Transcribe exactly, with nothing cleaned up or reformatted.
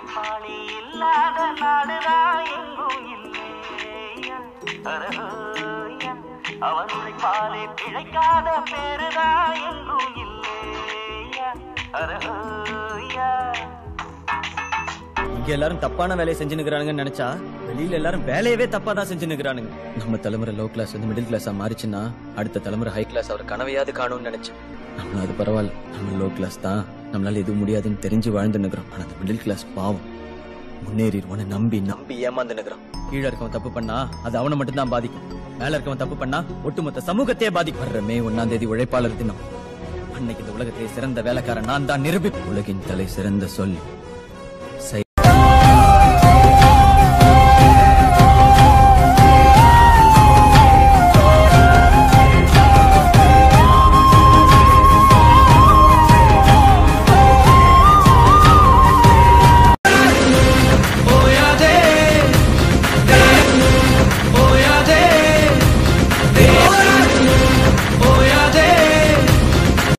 உழைப்பாளி இல்லாத நாடுதான் எங்கும் இல்லையா அரஹோயா அவன் உழைப்பாலே பிழைக்காத பேருதான் எங்கும் இல்லையா அரஹோயா. இங்க எல்லாரும் தப்பான வேலையை செஞ்சுனுக்குறானுங்கன்னு நினைச்சா வெளியில எல்லாரும் வேலையவே தப்பா தான் செஞ்சுனுக்குறானுங்க. நம்ம தலைமுறை லோ கிளாஸ் வந்து மிடில் கிளாஸா மாறிச்சுன்னா அடுத்த தலைமுறை ஹை கிளாஸ் அவர் கனவையாவது காணும்னு நினைச்சேன். நம்மள அது பரவாயில்ல, நம்ம லோ கிளாஸ் தான், நம்மளால எதுவும் முடியாதுன்னு தெரிஞ்சு வாழ்ந்துன்னுக்குறோம். ஆனா அந்த மிடில் கிளாஸ் பாவம் முன்னேறிடுவோன்னு நம்பி நம்பி ஏமாந்துன்னுக்குறான். கீழே இருக்கவன் தப்பு பண்ணா அது அவனை மட்டும்தான் பாதிக்கும், மேல இருக்கவன் தப்பு பண்ணா ஒட்டுமொத்த சமூகத்தையே பாதிக்கும். வர்ற மே ஒன்னாம் தேதி உழைப்பாளர் தினம். அன்னைக்கு இந்த உலகத்திலே சிறந்த வேலைக்காரன் நான் தான் நிரூபி. உலகின் தலை சிறந்த சொல்